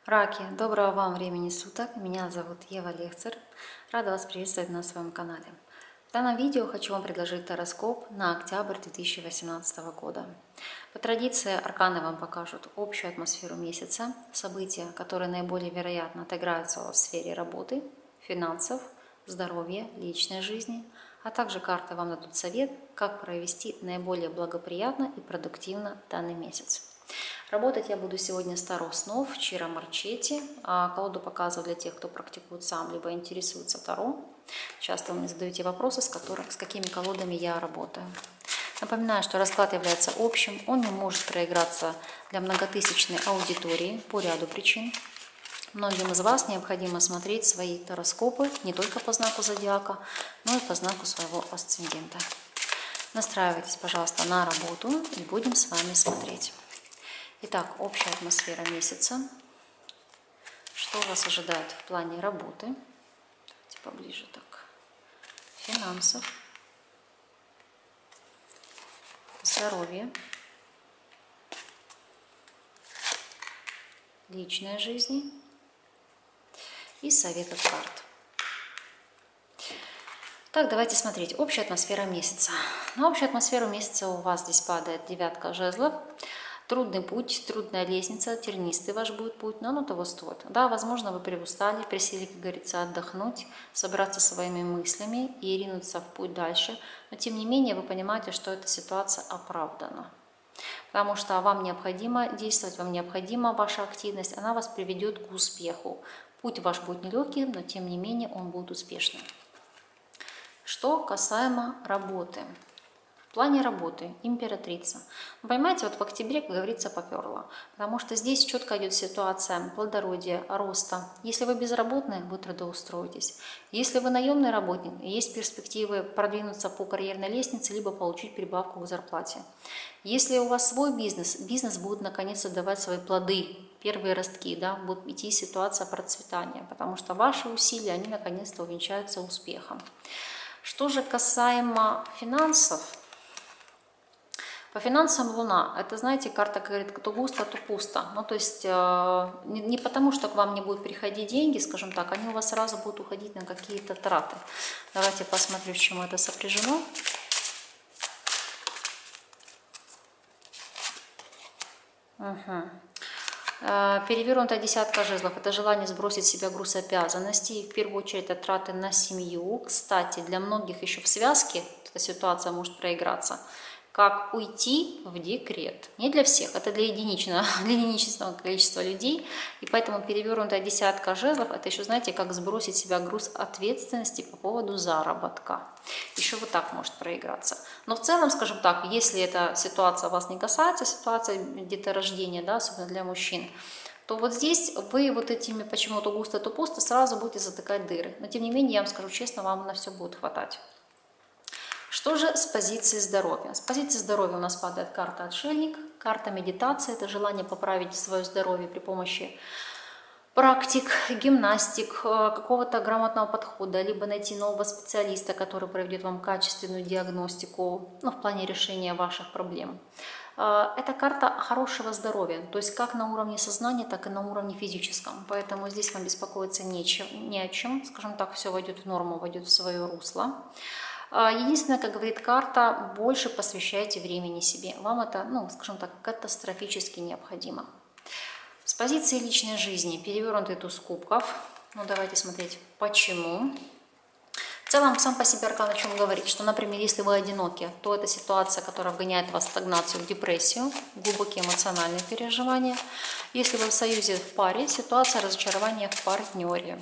Раки, доброго вам времени суток. Меня зовут Ева Лехцер. Рада вас приветствовать на своем канале. В данном видео хочу вам предложить гороскоп на октябрь 2018 года. По традиции арканы вам покажут общую атмосферу месяца, события, которые наиболее вероятно отыграются в сфере работы, финансов, здоровья, личной жизни, а также карты вам дадут совет, как провести наиболее благоприятно и продуктивно данный месяц. Работать я буду сегодня с Таро снов Чиро Марчетти. Колоду показываю для тех, кто практикует сам, либо интересуется Таро. Часто вы мне задаете вопросы, с какими колодами я работаю. Напоминаю, что расклад является общим, он не может проиграться для многотысячной аудитории по ряду причин. Многим из вас необходимо смотреть свои гороскопы не только по знаку зодиака, но и по знаку своего асцендента. Настраивайтесь, пожалуйста, на работу и будем с вами смотреть. Итак, общая атмосфера месяца. Что вас ожидает в плане работы? Давайте поближе так. Финансов. Здоровье. Личной жизни. И совет от карт. Так, давайте смотреть. Общая атмосфера месяца. На общую атмосферу месяца у вас здесь падает девятка жезлов. Трудный путь, трудная лестница, тернистый ваш будет путь, но оно того стоит. Да, возможно, вы переустали, присели, как говорится, отдохнуть, собраться своими мыслями и ринуться в путь дальше. Но, тем не менее, вы понимаете, что эта ситуация оправдана. Потому что вам необходимо действовать, вам необходима ваша активность, она вас приведет к успеху. Путь ваш будет нелегкий, но, тем не менее, он будет успешным. Что касаемо работы. В плане работы императрица. Вы понимаете, вот в октябре, как говорится, поперло. Потому что здесь четко идет ситуация плодородия, роста. Если вы безработные, вы трудоустроитесь. Если вы наемный работник, есть перспективы продвинуться по карьерной лестнице, либо получить прибавку к зарплате. Если у вас свой бизнес, бизнес будет наконец-то давать свои плоды, первые ростки, да, будет идти ситуация процветания. Потому что ваши усилия, они наконец-то увенчаются успехом. Что же касаемо финансов, по финансам Луна, это, знаете, карта говорит, то густо, то пусто. Ну, то есть не потому, что к вам не будут приходить деньги, скажем так, они у вас сразу будут уходить на какие-то траты. Давайте посмотрим, с чем это сопряжено. Перевернутая десятка жезлов – это желание сбросить с себя груз обязанностей. И в первую очередь это траты на семью. Кстати, для многих еще в связке эта ситуация может проиграться. Как уйти в декрет. Не для всех, это для единичного количества людей. И поэтому перевернутая десятка жезлов, это еще, знаете, как сбросить с себя груз ответственности по поводу заработка. Еще вот так может проиграться. Но в целом, скажем так, если эта ситуация вас не касается, ситуация деторождения, да, особенно для мужчин, то вот здесь вы вот этими почему-то густо, то пусто сразу будете затыкать дыры. Но тем не менее, я вам скажу честно, вам на все будет хватать. Что же с позиции здоровья? С позиции здоровья у нас падает карта отшельник, карта медитации, это желание поправить свое здоровье при помощи практик, гимнастик, какого-то грамотного подхода, либо найти нового специалиста, который проведет вам качественную диагностику, ну, в плане решения ваших проблем. Это карта хорошего здоровья, то есть как на уровне сознания, так и на уровне физическом. Поэтому здесь вам беспокоиться не о чем, скажем так, все войдет в норму, войдет в свое русло. Единственное, как говорит карта, больше посвящайте времени себе. Вам это, ну, скажем так, катастрофически необходимо. С позиции личной жизни перевернутый туз кубков. Ну, давайте смотреть, почему. В целом, сам по себе аркан о чем говорит, что, например, если вы одиноки, то это ситуация, которая вгоняет вас в стагнацию, в депрессию, глубокие эмоциональные переживания. Если вы в союзе в паре, ситуация разочарования в партнере.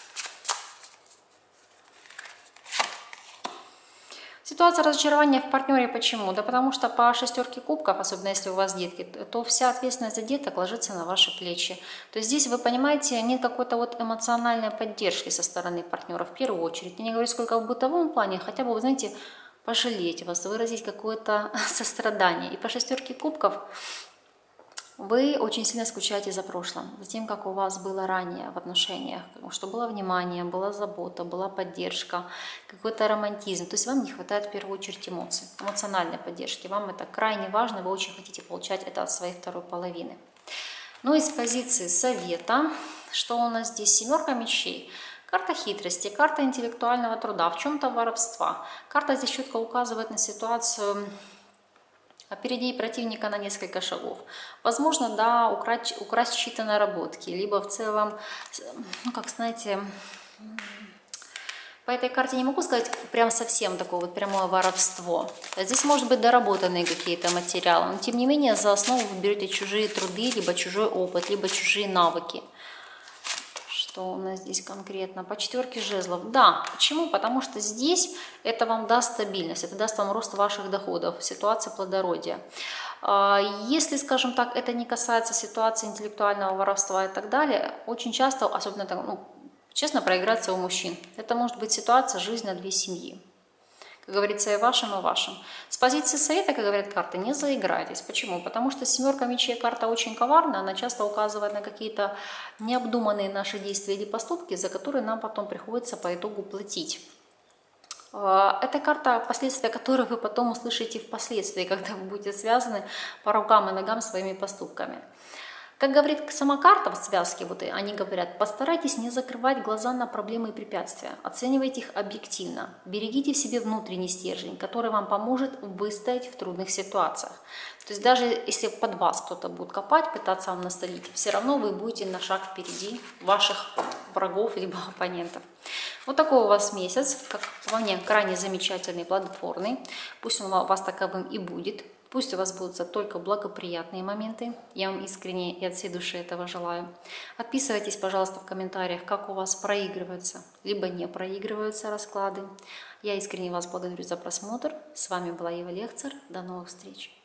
Ситуация разочарования в партнере почему? Да потому что по шестерке кубков, особенно если у вас детки, то вся ответственность за деток ложится на ваши плечи. То есть здесь, вы понимаете, нет какой-то вот эмоциональной поддержки со стороны партнера в первую очередь. Я не говорю сколько в бытовом плане, хотя бы, вы знаете, пожалеть вас, выразить какое-то сострадание. И по шестерке кубков вы очень сильно скучаете за прошлым, за тем, как у вас было ранее в отношениях, что было внимание, была забота, была поддержка, какой-то романтизм. То есть вам не хватает в первую очередь эмоций, эмоциональной поддержки. Вам это крайне важно, вы очень хотите получать это от своей второй половины. Ну и с позиции совета, что у нас здесь? Семерка мечей. Карта хитрости, карта интеллектуального труда, в чем-то воровства. Карта здесь четко указывает на ситуацию: опереди противника на несколько шагов. Возможно, да, украсть чьи-то наработки, либо в целом, ну, как знаете, по этой карте не могу сказать прям совсем такое вот прямое воровство. Здесь может быть доработанные какие-то материалы, но тем не менее за основу вы берете чужие труды, либо чужой опыт, либо чужие навыки. Что у нас здесь конкретно? По четверке жезлов. Да, почему? Потому что здесь это вам даст стабильность, это даст вам рост ваших доходов, ситуация плодородия. Если, скажем так, это не касается ситуации интеллектуального воровства и так далее, очень часто, особенно, ну, честно, проиграться у мужчин. Это может быть ситуация «жизнь на две семьи». Как говорится, и вашим, и вашим. С позиции совета, как говорят карты, не заиграйтесь. Почему? Потому что семерка мечей карта очень коварная, она часто указывает на какие-то необдуманные наши действия или поступки, за которые нам потом приходится по итогу платить. Это карта, последствия которой вы потом услышите впоследствии, когда вы будете связаны по рукам и ногам своими поступками. Как говорит сама карта в связке, вот они говорят: постарайтесь не закрывать глаза на проблемы и препятствия, оценивайте их объективно, берегите в себе внутренний стержень, который вам поможет выстоять в трудных ситуациях. То есть даже если под вас кто-то будет копать, пытаться вам насолить, все равно вы будете на шаг впереди ваших врагов либо оппонентов. Вот такой у вас месяц, как по мне, крайне замечательный, плодотворный. Пусть он у вас таковым и будет. Пусть у вас будут только благоприятные моменты. Я вам искренне и от всей души этого желаю. Отписывайтесь, пожалуйста, в комментариях, как у вас проигрываются, либо не проигрываются расклады. Я искренне вас благодарю за просмотр. С вами была Ева Лехцер. До новых встреч.